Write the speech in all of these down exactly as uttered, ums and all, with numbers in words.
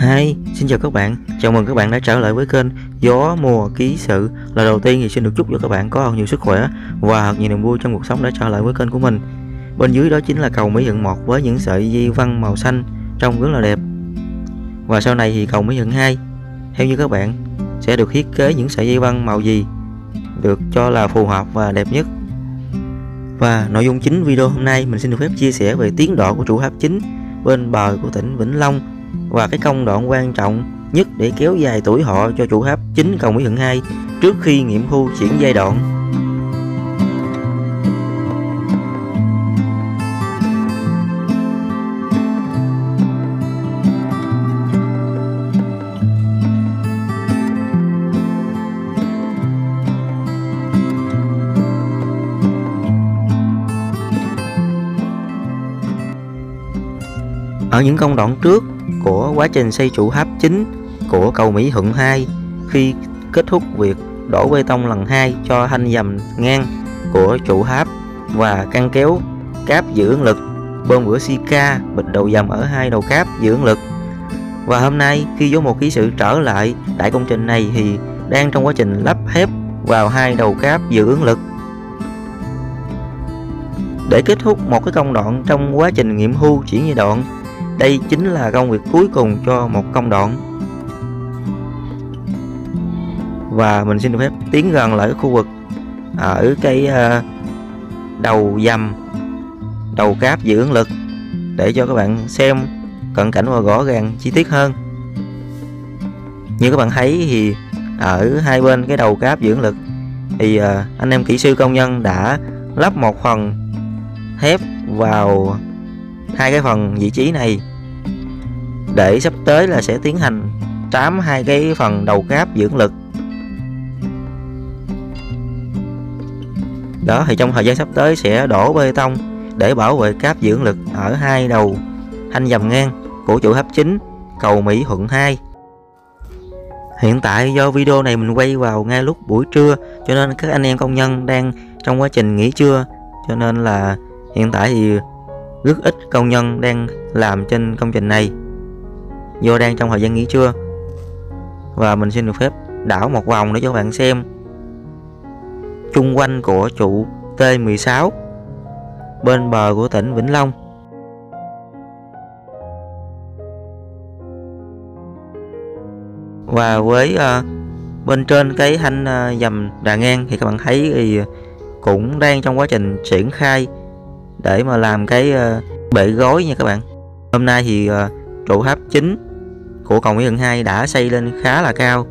Hi, xin chào các bạn, chào mừng các bạn đã trở lại với kênh Gió Mùa Ký Sự. Lời đầu tiên thì xin được chúc cho các bạn có nhiều sức khỏe và thật nhiều niềm vui trong cuộc sống đã trở lại với kênh của mình. Bên dưới đó chính là cầu Mỹ Thuận một với những sợi di văn màu xanh trông rất là đẹp. Và sau này thì cầu Mỹ Thuận hai, theo như các bạn, sẽ được thiết kế những sợi dây văn màu gì được cho là phù hợp và đẹp nhất. Và nội dung chính video hôm nay mình xin được phép chia sẻ về tiến độ của trụ tháp chính bên bờ của tỉnh Vĩnh Long và cái công đoạn quan trọng nhất để kéo dài tuổi thọ cho trụ tháp chính cầu Mỹ Thuận hai trước khi nghiệm thu chuyển giai đoạn. Ở những công đoạn trước của quá trình xây trụ tháp chính của cầu Mỹ Thuận hai, khi kết thúc việc đổ bê tông lần hai cho thanh dầm ngang của trụ tháp và căng kéo cáp giữ ứng lực, bơm rửa Sika, bịch đầu dầm ở hai đầu cáp giữ ứng lực. Và hôm nay khi Gió Mùa Ký Sự trở lại đại công trình này thì đang trong quá trình lắp thép vào hai đầu cáp giữ ứng lực để kết thúc một cái công đoạn trong quá trình nghiệm thu chuyển giai đoạn. Đây chính là công việc cuối cùng cho một công đoạn. Và mình xin được phép tiến gần lại khu vực ở cái đầu dầm, đầu cáp giữ ứng lực để cho các bạn xem cận cảnh và rõ ràng chi tiết hơn. Như các bạn thấy thì ở hai bên cái đầu cáp giữ ứng lực thì anh em kỹ sư công nhân đã lắp một phần thép vào hai cái phần vị trí này để sắp tới là sẽ tiến hành trám hai cái phần đầu cáp giữ ứng lực. Đó thì trong thời gian sắp tới sẽ đổ bê tông để bảo vệ cáp giữ ứng lực ở hai đầu thanh dầm ngang của trụ tháp chính cầu Mỹ Thuận hai. Hiện tại do video này mình quay vào ngay lúc buổi trưa cho nên các anh em công nhân đang trong quá trình nghỉ trưa, cho nên là hiện tại thì rất ít công nhân đang làm trên công trình này do đang trong thời gian nghỉ trưa. Và mình xin được phép đảo một vòng để cho các bạn xem chung quanh của trụ T mười sáu bên bờ của tỉnh Vĩnh Long. Và với uh, bên trên cái thanh uh, dầm đà ngang thì các bạn thấy thì cũng đang trong quá trình triển khai để mà làm cái uh, bệ gối nha các bạn. Hôm nay thì uh, trụ tháp chính của cầu Mỹ Thuận hai đã xây lên khá là cao.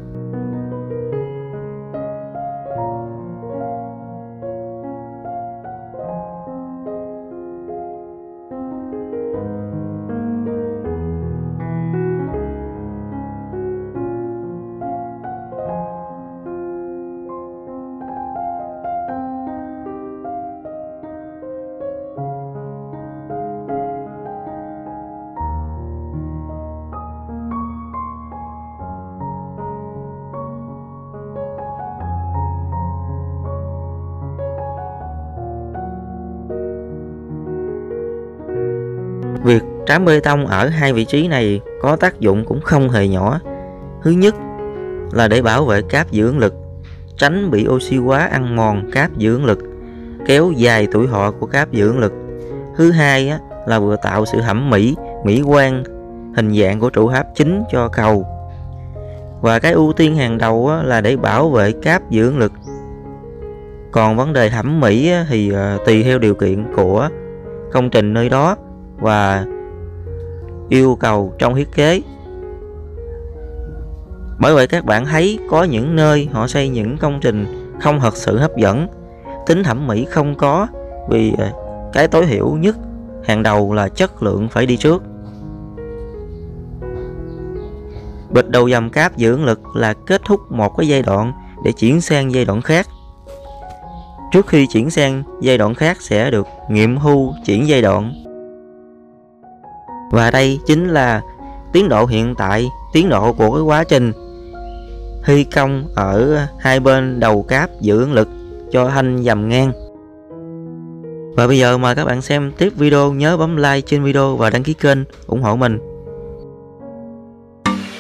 Việc trám bê tông ở hai vị trí này có tác dụng cũng không hề nhỏ. Thứ nhất là để bảo vệ cáp giữ ứng lực, tránh bị oxy hóa ăn mòn cáp giữ ứng lực, kéo dài tuổi thọ của cáp giữ ứng lực. Thứ hai á, là vừa tạo sự thẩm mỹ, mỹ quan hình dạng của trụ tháp chính cho cầu. Và cái ưu tiên hàng đầu á, là để bảo vệ cáp giữ ứng lực. Còn vấn đề thẩm mỹ á, thì uh, tùy theo điều kiện của công trình nơi đó và yêu cầu trong thiết kế. Bởi vậy các bạn thấy có những nơi họ xây những công trình không thật sự hấp dẫn, tính thẩm mỹ không có, vì cái tối thiểu nhất hàng đầu là chất lượng phải đi trước. Bịch đầu dầm cáp giữ ứng lực là kết thúc một cái giai đoạn để chuyển sang giai đoạn khác. Trước khi chuyển sang giai đoạn khác sẽ được nghiệm thu chuyển giai đoạn. Và đây chính là tiến độ hiện tại, tiến độ của cái quá trình thi công ở hai bên đầu cáp giữ ứng lực cho thanh dầm ngang. Và bây giờ mời các bạn xem tiếp video, nhớ bấm like trên video và đăng ký kênh ủng hộ mình.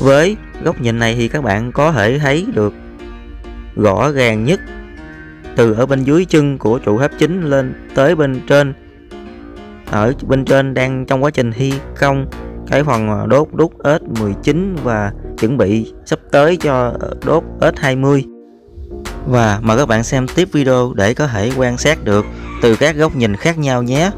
Với góc nhìn này thì các bạn có thể thấy được rõ ràng nhất từ ở bên dưới chân của trụ tháp chính lên tới bên trên. Ở bên trên đang trong quá trình thi công cái phần đốt đúc ếch mười chín và chuẩn bị sắp tới cho đốt ếch hai mươi. Và mời các bạn xem tiếp video để có thể quan sát được từ các góc nhìn khác nhau nhé.